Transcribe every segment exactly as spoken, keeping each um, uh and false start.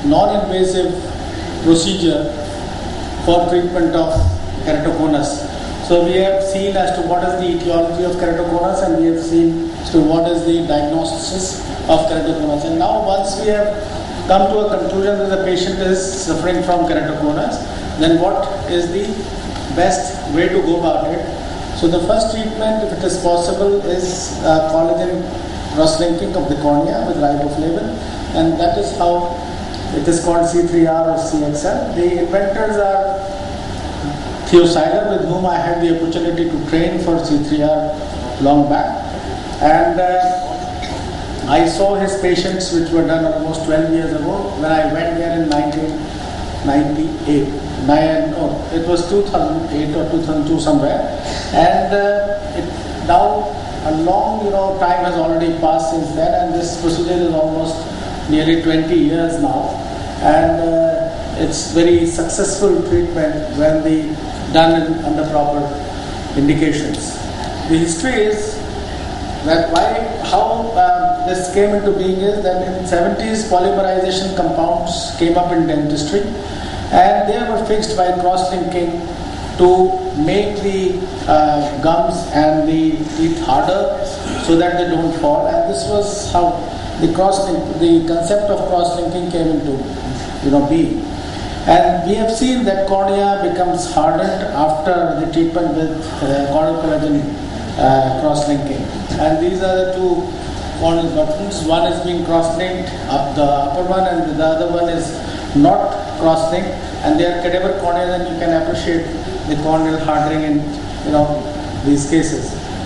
non-invasive procedure for treatment of keratoconus. So we have seen as to what is the etiology of keratoconus, and we have seen as to what is the diagnosis of keratoconus. And now once we have come to a conclusion that the patient is suffering from keratoconus, then what is the best way to go about it? So the first treatment, if it is possible, is uh, collagen cross-linking of the cornea with riboflavin, and that is how it is called C three R or C X L. The inventors are Theo Seiler, with whom I had the opportunity to train for C three R long back, and uh, I saw his patients, which were done almost twelve years ago when I went there in nineteen ninety-eight. Nine, oh, it was two thousand eight or two thousand two somewhere, and uh, it, now a long, you know, time has already passed since then, and this procedure is almost nearly twenty years now, and uh, it's very successful treatment when the done in, under proper indications. The history is that why, how uh, this came into being is that in seventies polymerization compounds came up in dentistry, and they were fixed by cross-linking to make the uh, gums and the teeth harder so that they don't fall. And this was how the cross-link, the concept of cross-linking came into, you know, being. And we have seen that cornea becomes hardened after the treatment with uh, corneal collagen uh, cross-linking. And these are the two corneal buttons. One is being cross-linked, up the upper one, and the other one is not cross-linked. And they are cadaver corneas, and you can appreciate the corneal hardening in, you know, these cases.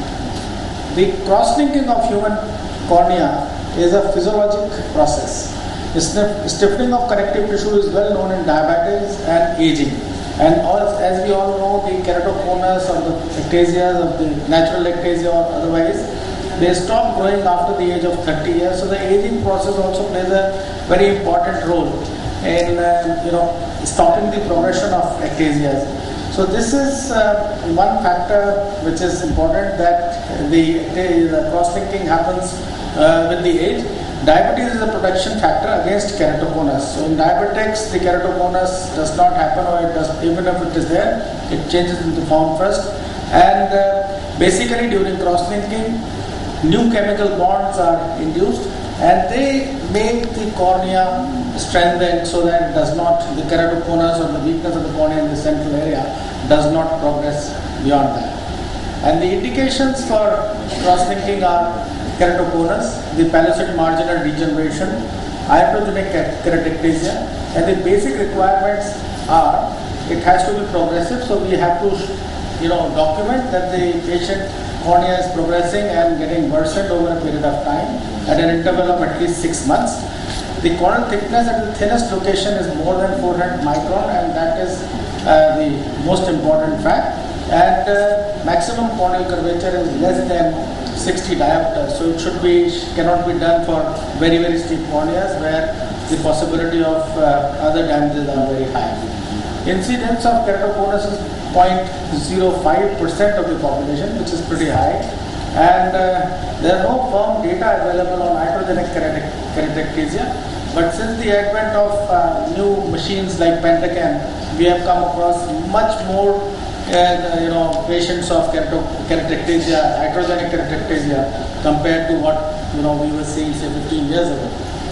The cross-linking of human cornea is a physiologic process. The stiffening of connective tissue is well known in diabetes and aging. And all, as we all know, the keratoconus or the ectasias of the natural ectasia or otherwise, they stop growing after the age of thirty years. So the aging process also plays a very important role in uh, you know stopping the progression of ectasias. So this is uh, one factor which is important, that the, the cross-linking happens uh, with the age. Diabetes is a protection factor against keratoconus. So in diabetics, the keratoconus does not happen, or it does, even if it is there, it changes into form first. And uh, basically during cross-linking, new chemical bonds are induced, and they make the cornea strengthened so that it does not, the keratoconus or the weakness of the cornea in the central area does not progress beyond that. And the indications for cross-linking are keratoconus, the pellucid marginal degeneration, iatrogenic keratectasia, and the basic requirements are it has to be progressive. So we have to, you know, document that the patient cornea is progressing and getting worsened over a period of time at an interval of at least six months. The corneal thickness at the thinnest location is more than four hundred micron, and that is uh, the most important fact. And uh, maximum corneal curvature is less than sixty diopters, so it should be cannot be done for very very steep corneas where the possibility of uh, other damages are very high. Incidence of keratoconus is zero point zero five percent of the population, which is pretty high, and uh, there are no firm data available on iatrogenic keratectasia. But since the advent of uh, new machines like Pentacam, we have come across much more uh, you know patients of keratectasia, iatrogenic keratectasia, compared to what you know we were seeing say fifteen years ago.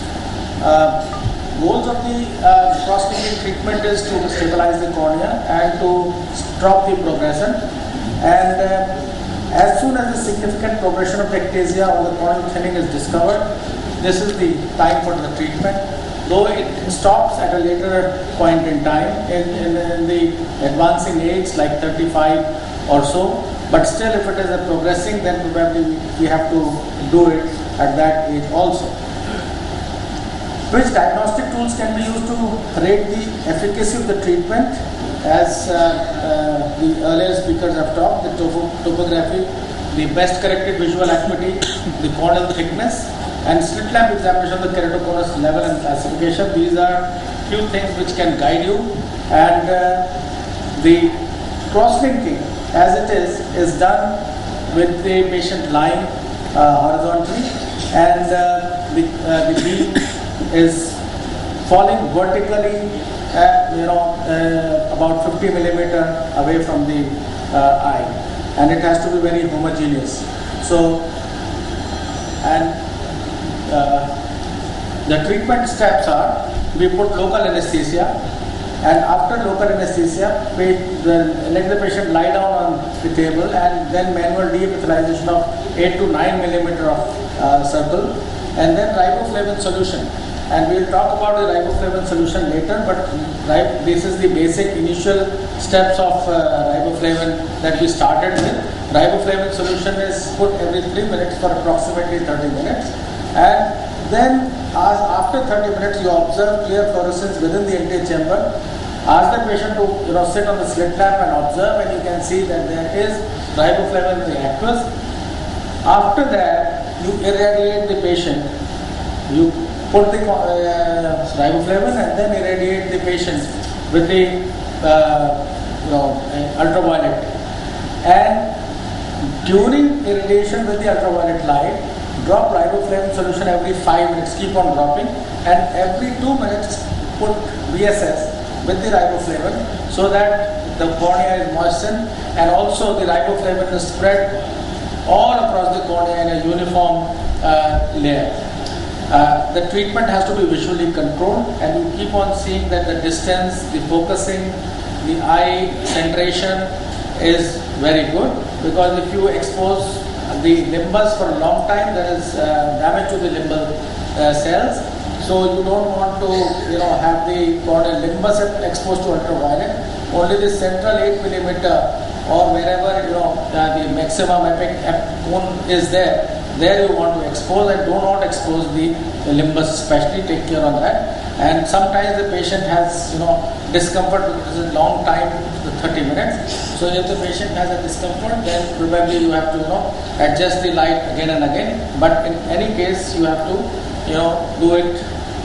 Uh, Goals of the uh, cross-linking treatment is to stabilize the cornea and to stop the progression. And uh, as soon as the significant progression of ectasia or the corneal thinning is discovered, this is the time for the treatment. Though it stops at a later point in time, in, in, in the advancing age like thirty-five or so, but still if it is a progressing, then probably we have to do it at that age also. Which diagnostic tools can be used to rate the efficacy of the treatment? As uh, uh, the earlier speakers have talked, the topo topography, the best corrected visual acuity, the corneal thickness, and slit lamp examination of the keratoconus level and classification. These are few things which can guide you. And uh, the cross-linking, as it is, is done with the patient lying uh, horizontally, and uh, the, uh, the beam is falling vertically, uh, you know, uh, about fifty millimeter away from the uh, eye, and it has to be very homogeneous. So, and uh, the treatment steps are: we put local anesthesia, and after local anesthesia, we let the patient lie down on the table, and then manual deepithelization of eight to nine millimeter of uh, circle, and then riboflavin solution. And we'll talk about the riboflavin solution later, but this is the basic initial steps of uh, riboflavin that we started with. Riboflavin solution is put every three minutes for approximately thirty minutes, and then as after thirty minutes you observe clear fluorescence within the antechamber. Ask the patient to you know sit on the slit lamp and observe, and you can see that there is riboflavin in the aqueous. After that, you irradiate the patient. You put the uh, riboflavin and then irradiate the patient with the uh, you know, uh, ultraviolet. And during irradiation with the ultraviolet light, drop riboflavin solution every five minutes, keep on dropping, and every two minutes put V S S with the riboflavin so that the cornea is moistened, and also the riboflavin is spread all across the cornea in a uniform uh, layer. Uh, the treatment has to be visually controlled, and you keep on seeing that the distance, the focusing, the eye centration is very good, because if you expose the limbus for a long time, there is uh, damage to the limbal uh, cells. So you don't want to, you know, have the corneal limbus exposed to ultraviolet. Only the central eight millimeter or wherever you know uh, the maximum epic cone is there, there you want to expose, and do not expose the, the limbus, especially take care of that. And sometimes the patient has you know discomfort because it's a long time, thirty minutes. So if the patient has a discomfort, then probably you have to you know adjust the light again and again. But in any case, you have to you know do it.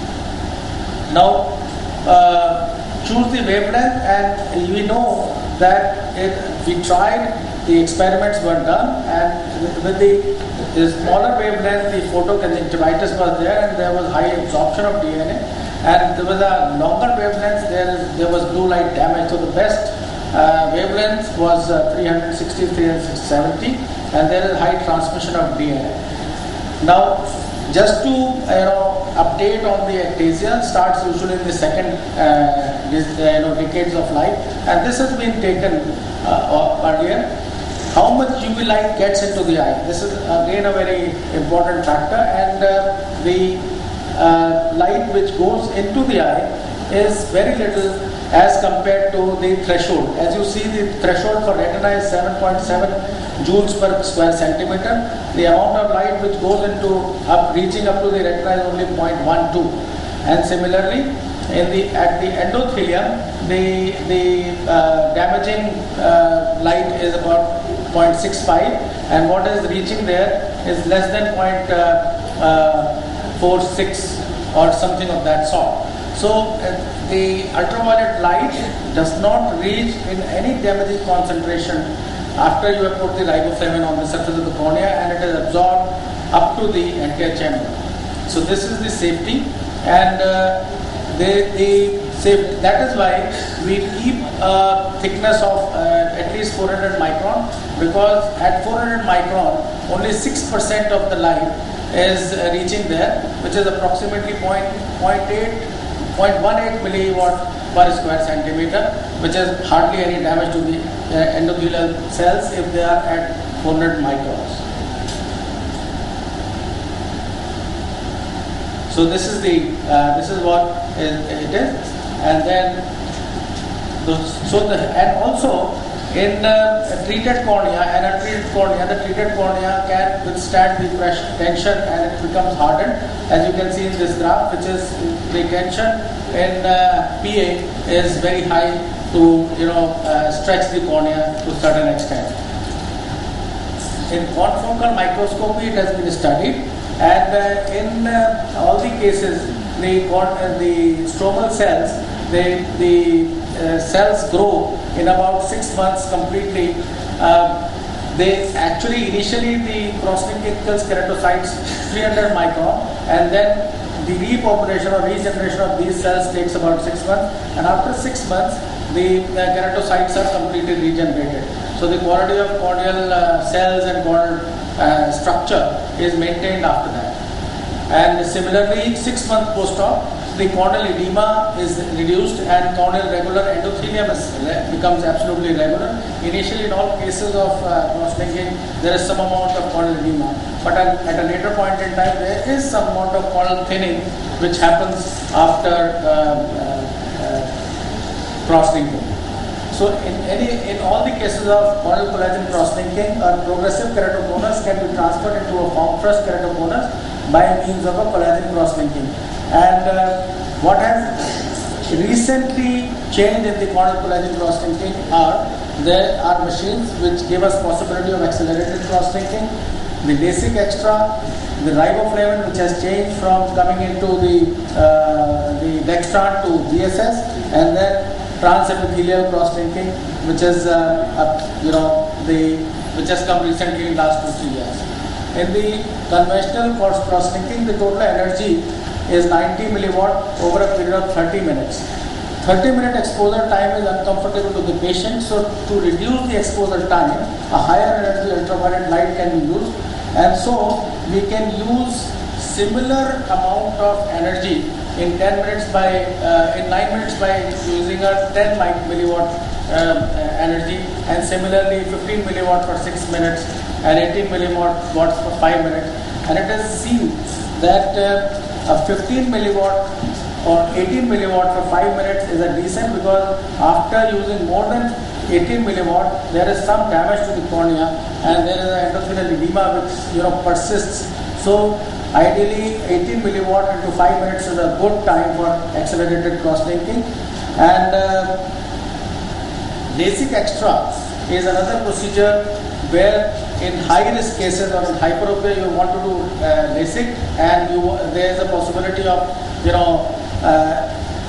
Now uh, choose the wavelength, and we know that it, we tried, the experiments were done, and with, with the, the smaller wavelength, the photoconjunctivitis was there, and there was high absorption of D N A, and there was a longer wavelength, there, is, there was blue light damage. So the best uh, wavelength was uh, three sixty, three seventy, and there is high transmission of D N A. Now, just to you know update on the ectasia, starts usually in the second uh, this, uh, you know decades of life, and this has been taken uh, earlier. How much U V light gets into the eye? This is again a very important factor, and uh, the uh, light which goes into the eye is very little as compared to the threshold. As you see, the threshold for retina is seven point seven joules per square centimeter. The amount of light which goes into up reaching up to the retina is only zero point one two, and similarly in the at the endothelium, the the uh, damaging uh, light is about zero point six five, and what is reaching there is less than zero point four six or something of that sort. So uh, the ultraviolet light does not reach in any damaging concentration after you have put the riboflavin on the surface of the cornea, and it is absorbed up to the antechamber. So this is the safety, and uh, the, the safety. That is why we keep a thickness of uh, at least four hundred micron, because at four hundred micron only six percent of the light is uh, reaching there, which is approximately zero point eight, zero point one eight milliwatt per square centimeter, which is hardly any damage to the uh, endothelial cells if they are at four hundred microns. So this is the uh, this is what is, it is, and then the, so the and also in uh, a treated cornea and untreated cornea, the treated cornea can withstand the pressure, tension, and it becomes hardened, as you can see in this graph, which is the tension in uh, P A is very high to you know uh, stretch the cornea to a certain extent. In confocal microscopy, it has been studied, and uh, in uh, all the cases, the uh, the stromal cells, they, the uh, cells grow in about six months completely. Uh, they actually initially the cross-linked keratocytes three hundred micron, and then the repopulation or regeneration of these cells takes about six months, and after six months, the uh, keratocytes are completely regenerated. So the quality of corneal uh, cells and corneal uh, structure is maintained after that. And similarly, six months post-op, the corneal edema is reduced and corneal regular endothelium is, becomes absolutely regular. Initially, in all cases of uh, cross-linking, there is some amount of corneal edema, but at, at a later point in time, there is some amount of corneal thinning which happens after uh, uh, uh, cross-linking. So, in any, in all the cases of corneal collagen cross-linking, a progressive keratoconus can be transferred into a form-first keratoconus by means of a collagen cross-linking. And uh, what has recently changed in the corneal collagen cross-linking are, there are machines which give us possibility of accelerated cross-linking, the LASIK extra, the riboflavin which has changed from coming into the uh, the Dextran to G S S, and then transepithelial cross-linking, which is uh, uh, you know the which has come recently in last two three years. In the conventional cross-linking, the total energy is ninety milliwatt over a period of thirty minutes. thirty minute exposure time is uncomfortable to the patient, so to reduce the exposure time, a higher energy ultraviolet light can be used, and so we can use similar amount of energy in ten minutes by uh, in nine minutes by using a ten milliwatt um, uh, energy, and similarly fifteen milliwatt for six minutes and eighteen milliwatt watts for five minutes. And it is seen that uh, a fifteen milliwatt or eighteen milliwatt for five minutes is a decent, because after using more than eighteen milliwatt, there is some damage to the cornea and there is an endothelial edema which you know persists. So ideally, eighteen milliwatt into five minutes is a good time for accelerated cross-linking. And uh, LASIK extra is another procedure where in high-risk cases or in hyperopia you want to do uh, LASIK, and you, there is a possibility of you know uh,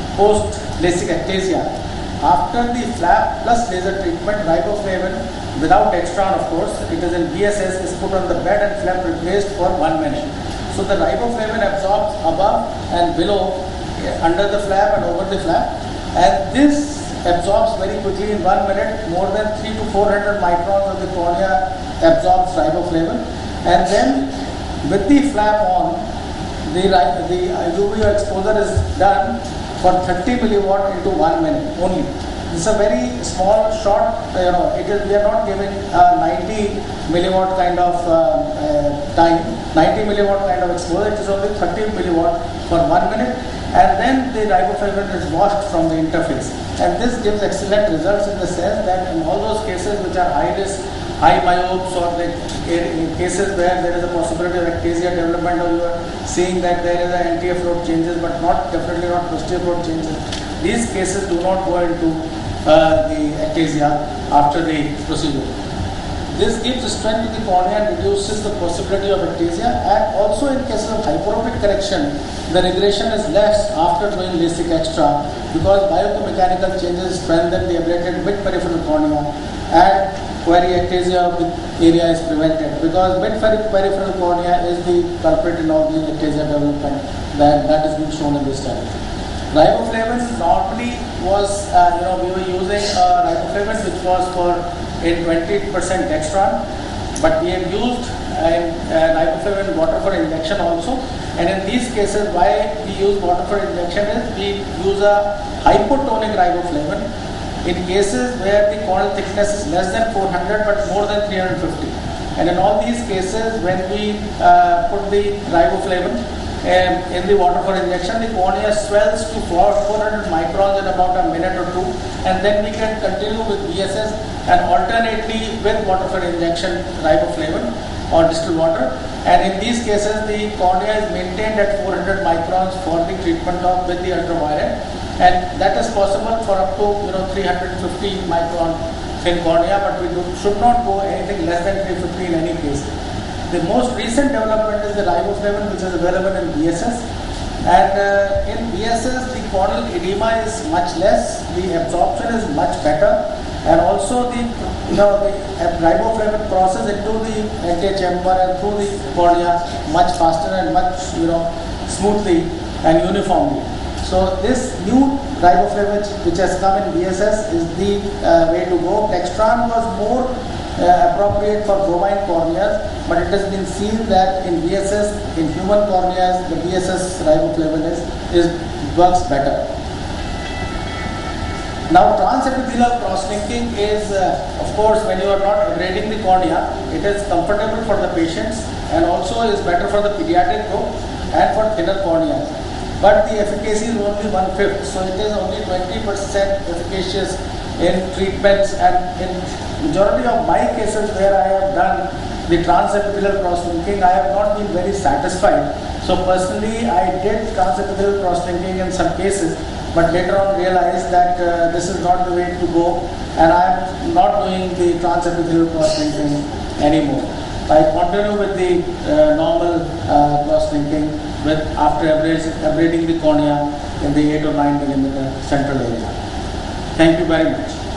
post-LASIK ectasia. After the flap plus laser treatment, riboflavin without Dextran, of course, it is in B S S, is put on the bed and flap replaced for one minute. So the riboflavin absorbs above and below, uh, under the flap and over the flap, and this absorbs very quickly in one minute. More than three to four hundred microns of the cornea absorbs riboflavin, and then with the flap on, the the U V exposure is done for thirty milliwatt into one minute only. This is a very small, short, you know, it is, we are not giving a ninety milliwatt kind of uh, uh, time, ninety milliwatt kind of exposure, it is only thirty milliwatt for one minute, and then the riboflavin is washed from the interface. And this gives excellent results in the sense that in all those cases which are high risk, high myopes, or the in cases where there is a possibility of ectasia development, or you are seeing that there is an anterior float changes but not definitely not posterior float changes, these cases do not go into uh, the ectasia after the procedure. This gives strength to the cornea and reduces the possibility of ectasia, and also in cases of hyperopic correction, the regression is less after doing LASIK extra, because biomechanical changes strengthen the ablated mid-peripheral cornea and query-ectasia of the area is prevented, because mid-peripheral cornea is the culprit in all the ectasia development that, that is being shown in this study. Riboflavin normally was, uh, you know, we were using uh, riboflavin which was for in twenty percent Dextran, but we have used uh, uh, riboflavin water for injection also. And in these cases, why we use water for injection is we use a hypotonic riboflavin in cases where the corneal thickness is less than four hundred but more than three hundred fifty. And in all these cases, when we uh, put the riboflavin um, in the water for injection, the cornea swells to four hundred microns in about a minute or two, and then we can continue with B S S and alternately with water for injection riboflavin or distilled water. And in these cases, the cornea is maintained at four hundred microns for the treatment of with the ultraviolet, and that is possible for up to you know three hundred fifty micron thin cornea, but we do, should not go anything less than three hundred fifty in any case. The most recent development is the riboflavin, which is available in B S S, and uh, in B S S the corneal edema is much less, the absorption is much better, and also the you know the riboflavin crosses into the antechamber and through the cornea much faster and much you know smoothly and uniformly. So this new riboflavin which has come in V S S is the uh, way to go. Dextran was more uh, appropriate for bovine corneas, but it has been seen that in V S S, in human corneas, the V S S riboflavin is, is works better. Now, transepithelial cross-linking is, uh, of course, when you are not abrading the cornea, it is comfortable for the patients and also is better for the pediatric group and for thinner corneas. But the efficacy is only one-fifth, so it is only twenty percent efficacious in treatments, and in majority of my cases where I have done the transepithelial cross-linking, I have not been very satisfied. So personally, I did transepithelial cross-linking in some cases, but later on realized that uh, this is not the way to go, and I am not doing the transepithelial cross-linking anymore. I continue with the uh, normal uh, cross-linking with after abrading the cornea in the eight or nine millimeter central area. Thank you very much.